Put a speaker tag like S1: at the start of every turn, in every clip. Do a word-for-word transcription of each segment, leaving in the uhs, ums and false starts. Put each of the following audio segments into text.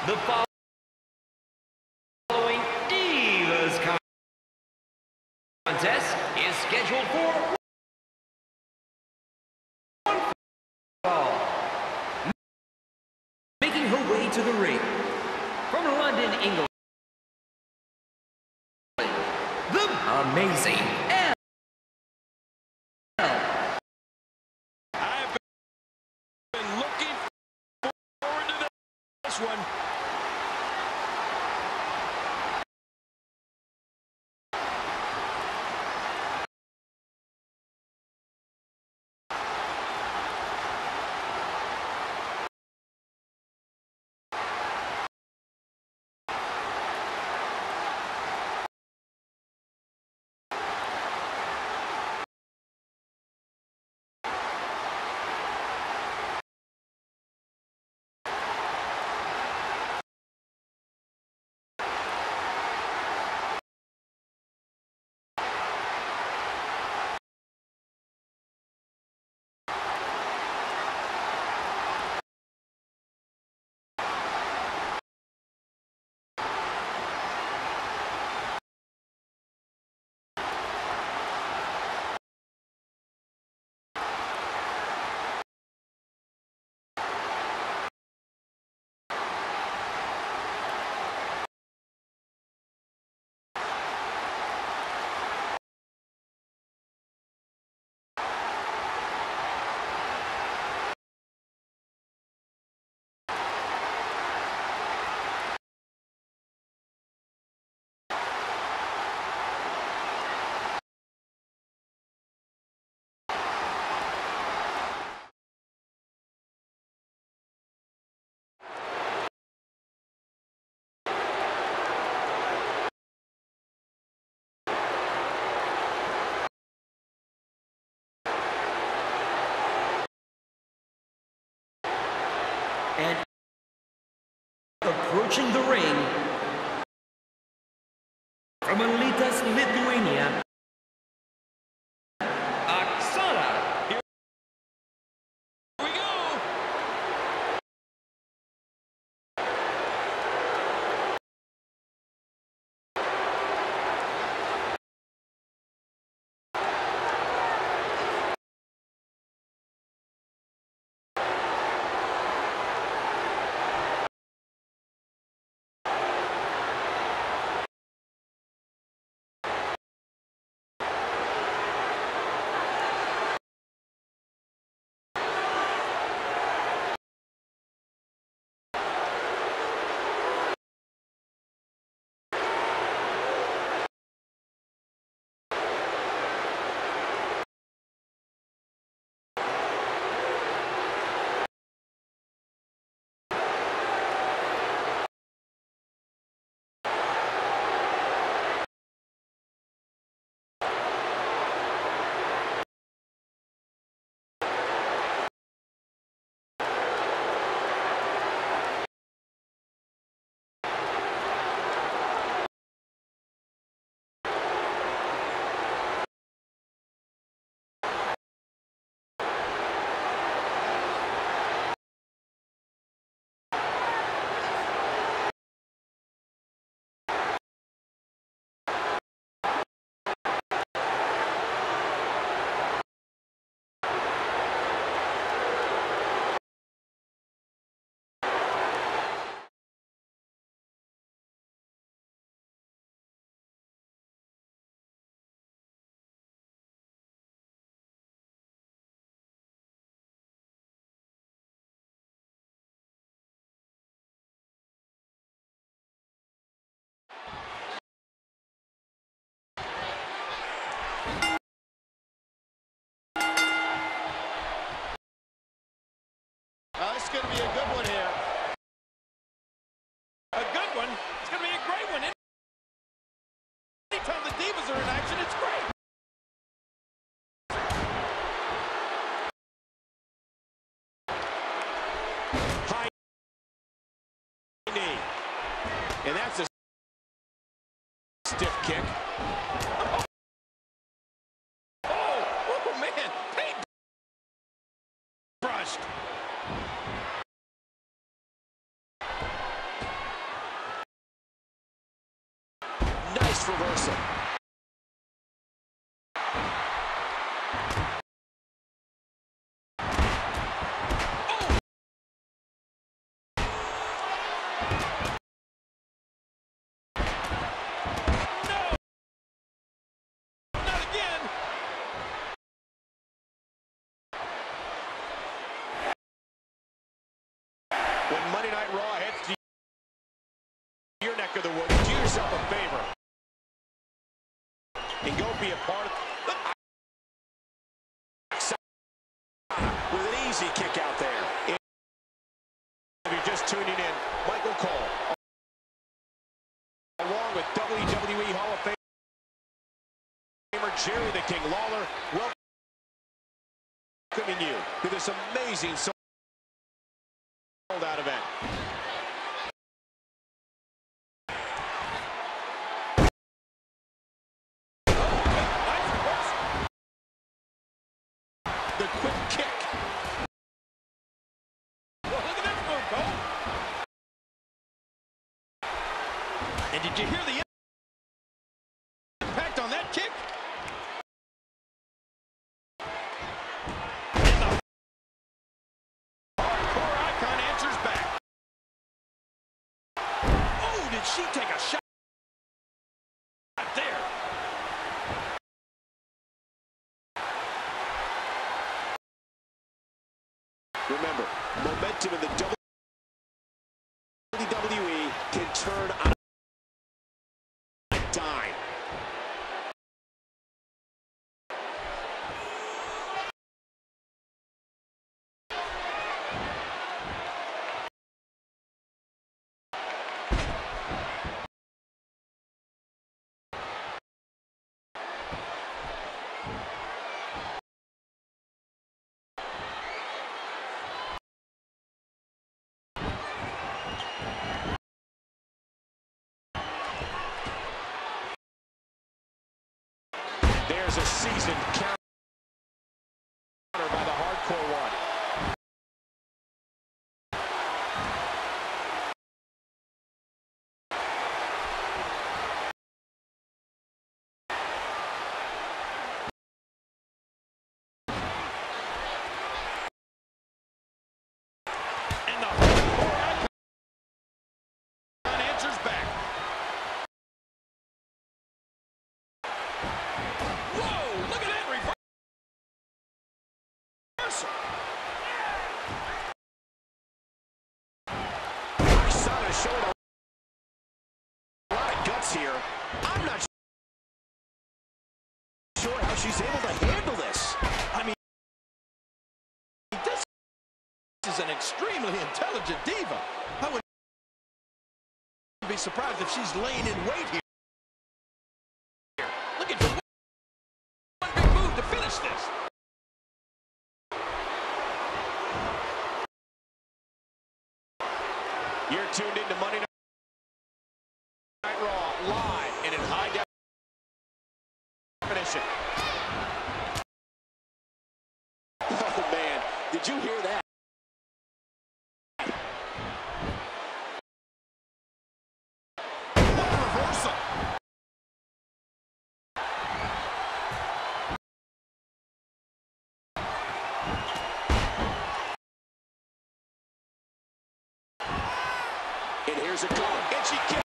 S1: The following Divas contest is scheduled for one fall. Making her way to the ring from London, England, the amazing Elle.
S2: I've been looking forward to this one.
S1: And approaching the ring from Alytus, Lithuania, Oksana.
S2: Here we go. Uh, this is going to be a good one here. A good one? It's going to be a great one. Anytime the Divas are in action, it's great. High knee. And that's a stiff kick. Oh, oh, oh man. Paint brushed. this reversal. When Monday Night Raw heads to your neck of the woods, do yourself a favor and go be a part of with an easy kick out there. If you're just tuning in, Michael Cole, along with W W E Hall of Famer Jerry the King Lawler, welcoming you to this amazing sold-out event. The quick kick. Well, look at this move, Cole. And did you hear the impact on that kick? And the hardcore icon answers back. Oh, did she take a shot there? Remember, momentum in the W W E can turn on a dime. There's a seasoned counter by the Hardcore One. And the Hardcore icon answers back. Oksana showing a lot of guts here. I'm not sure how she's able to handle this. I mean, this is an extremely intelligent diva. I wouldn't be surprised if she's laying in wait here. Looking for one big move to finish this. You're tuned into Monday Night Raw, live and in high definition. Oh, man, did you hear that? What a reversal. And here's a goal. And she kicks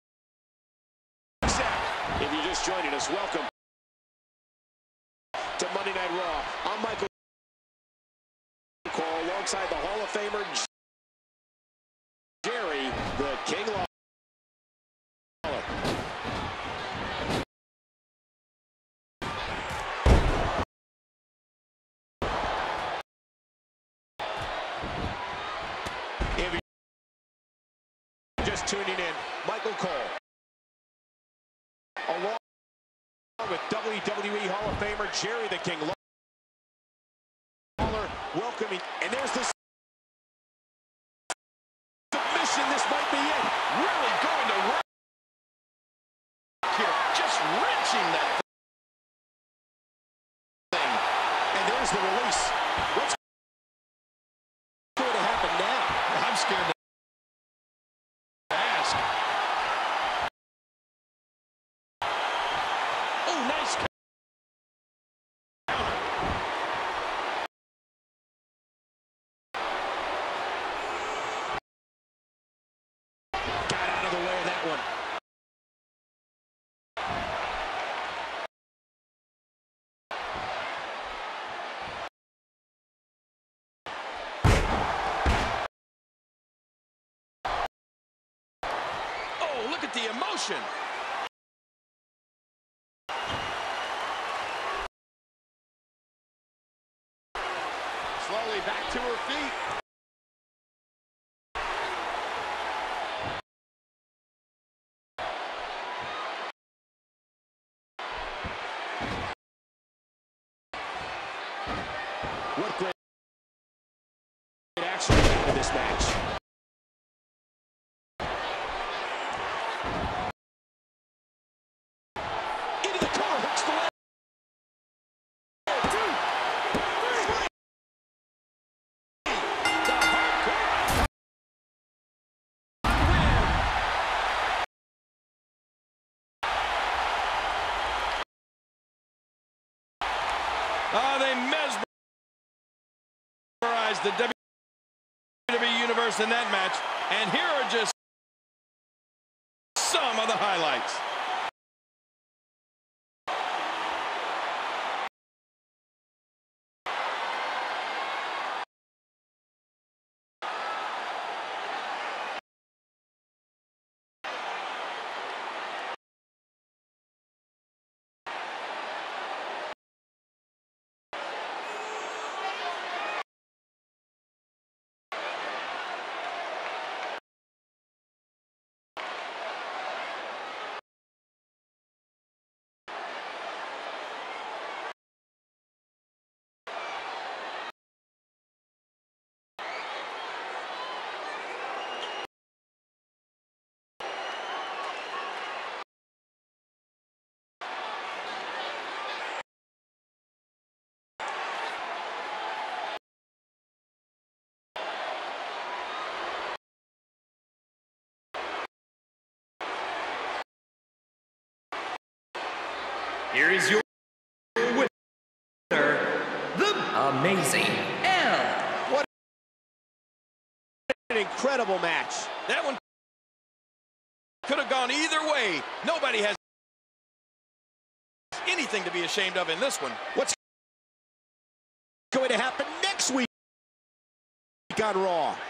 S2: out. If you're just joining us, welcome to Monday Night Raw. I'm Michael Cole alongside the Hall of Famer Jerry the King Lawler. If you're just tuning in, Michael Cole, along with W W E Hall of Famer Jerry the King Lawler, welcoming, and there's this submission. This might be it. Really going to work here, just wrenching that thing. And there's the release. What's going to happen now? I'm scared to ask. one. Oh, look at the emotion. Slowly back to her feet. What great action in this match. Into the corner, hooks the leg. Two, three. The hardcore Oh, they mesmerized the W W E Universe in that match. And here are just some of the highlights.
S1: Here is your winner, the Amazing L.
S2: What an incredible match. That one could have gone either way. Nobody has anything to be ashamed of in this one. What's going to happen next week on Raw?